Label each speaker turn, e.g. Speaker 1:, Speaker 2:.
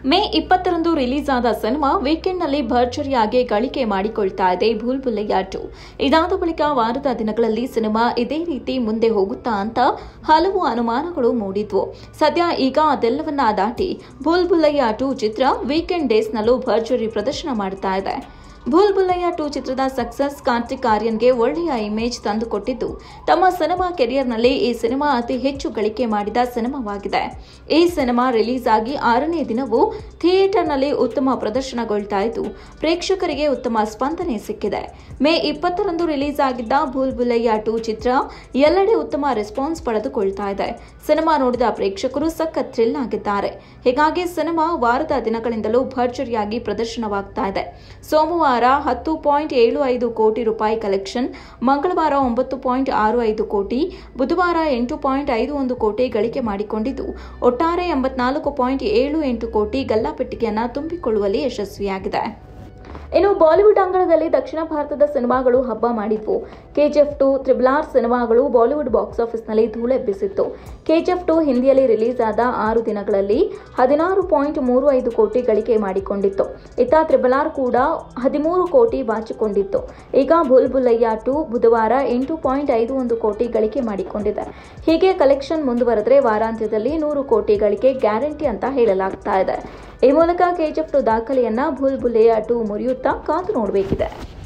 Speaker 1: ಮೇ 20ರಂದು ರಿಲೀಸ್ ಆದ ಸಿನಿಮಾ ವೀಕೆಂಡ್ನಲ್ಲಿ ಭರ್ಜರಿಯಾಗಿ ಗಳಿಕೆ ಮಾಡಿಕೊಳ್ತಾ ಇದೆ ಭೂಲ್ ಭುಲೈಯಾ 2. ಇದಾದ ಬಳಿಕ ವಾರದ ದಿನಗಳಲ್ಲಿ ಸಿನಿಮಾ ಇದೇ ರೀತಿ ಮುಂದೆ ಹೋಗುತ್ತಾ ಅಂತ ಹಲವು ಅನುಮಾನಗಳು ಮೂಡಿದ್ವು. ಸದ್ಯ ಈಗ ಅದೆಲ್ಲವನ್ನ ದಾಟಿ ಭೂಲ್ ಭುಲೈಯಾ 2 ಚಿತ್ರ ವೀಕೆಂಡ್ ಡೇಸ್ನಲ್ಲೂ ಭರ್ಜರಿ ಪ್ರದರ್ಶನ ಮಾಡ್ತಾ ಇದೆ. ಭೂಲ್ ಭುಲೈಯಾ 2 ಚಿತ್ರದ ಸಕ್ಸಸ್ ಕಾರ್ತಿಕ್ ಆರ್ಯನ್ಗೆ ಒಳ್ಳೆಯ ಇಮೇಜ್ ತಂದುಕೊಟ್ಟಿದ್ದು, ತಮ್ಮ ಸಿನಿಮಾ ಕೆರಿಯರ್ನಲ್ಲಿ ಈ ಸಿನಿಮಾ ಅತಿ ಹೆಚ್ಚು ಗಳಿಕೆ ಮಾಡಿದ ಸಿನಿಮಾವಾಗಿದೆ. ಈ ಸಿನಿಮಾ ರಿಲೀಸ್ ಆಗಿ 6ನೇ ದಿನವೂ ಥಿಯೇಟರ್ನಲ್ಲಿ ಉತ್ತಮ ಪ್ರದರ್ಶನಗೊಳ್ತಾ ಇದ್ದು, ಪ್ರೇಕ್ಷಕರಿಗೆ ಉತ್ತಮ ಸ್ಪಂದನೆ ಸಿಕ್ಕಿದೆ. ಮೇ 20ರಂದು ರಿಲೀಸ್ ಆಗಿದ್ದ ಭೂಲ್ ಭುಲೈಯಾ 2 ಚಿತ್ರ ಎಲ್ಲೆಡೆ ಉತ್ತಮ ರೆಸ್ಪಾನ್ಸ್ ಪಡೆದುಕೊಳ್ತಾ ಇದೆ. ಸಿನಿಮಾ ನೋಡಿದ ಪ್ರೇಕ್ಷಕರು ಸಖತ್ ಥ್ರಿಲ್ ಆಗಿದ್ದಾರೆ. ಹೀಗಾಗಿ ಸಿನಿಮಾ ವಾರದ ದಿನಗಳಿಂದಲೂ ಭರ್ಜರಿಯಾಗಿ ಪ್ರದರ್ಶನವಾಗ್ತಾ ಇದೆ. ಸೋಮವಾರ 10.75 ಕೋಟಿ ರೂಪಾಯಿ ಕಲೆಕ್ಷನ್, ಮಂಗಳವಾರ 9.65 ಕೋಟಿ, ಬುಧವಾರ 8.51 ಕೋಟಿ ಗಳಿಕೆ ಮಾಡಿಕೊಂಡಿದ್ದು, ಒಟ್ಟಾರೆ 84.78 ಕೋಟಿ ಗಲ್ಲಾಪೆಟ್ಟಿಗೆಯನ್ನು ತುಂಬಿಕೊಳ್ಳುವಲ್ಲಿ ಯಶಸ್ವಿಯಾಗಿದೆ. ಇನ್ನು ಬಾಲಿವುಡ್ ಅಂಗಳದಲ್ಲಿ ದಕ್ಷಿಣ ಭಾರತದ ಸಿನಿಮಾಗಳು ಹಬ್ಬ ಮಾಡಿದ್ವು. KGF 2, RRR ಸಿನಿಮಾಗಳು ಬಾಲಿವುಡ್ ಬಾಕ್ಸ್ ಆಫೀಸ್ನಲ್ಲಿ ಧೂಳೆಬ್ಬಿಸಿತ್ತು. KGF 2 ಹಿಂದಿಯಲ್ಲಿ ರಿಲೀಸ್ ಆದ 6 ದಿನಗಳಲ್ಲಿ 16.35 ಕೋಟಿ ಗಳಿಕೆ ಮಾಡಿಕೊಂಡಿತ್ತು. ಇತ್ತ RRR ಕೂಡ 13 ಕೋಟಿ ಬಾಚಿಕೊಂಡಿತ್ತು. ಈಗ ಭೂಲ್ ಭುಲೈಯಾ 2 ಬುಧವಾರ 8.51 ಕೋಟಿ ಗಳಿಕೆ ಮಾಡಿಕೊಂಡಿದೆ. ಹೀಗೆ ಕಲೆಕ್ಷನ್ ಮುಂದುವರೆದರೆ ವಾರಾಂತ್ಯದಲ್ಲಿ 100 ಕೋಟಿ ಗಳಿಕೆ ಗ್ಯಾರಂಟಿ ಅಂತ ಹೇಳಲಾಗ್ತಾ ಇದೆ. ಈ ಮೂಲಕ KGF 2 ದಾಖಲೆಯನ್ನ ಭೂಲ್ ಭುಲೈಯಾ 2 ಮುರಿಯುತ್ತಾ ಕಾದು ನೋಡಬೇಕಿದೆ.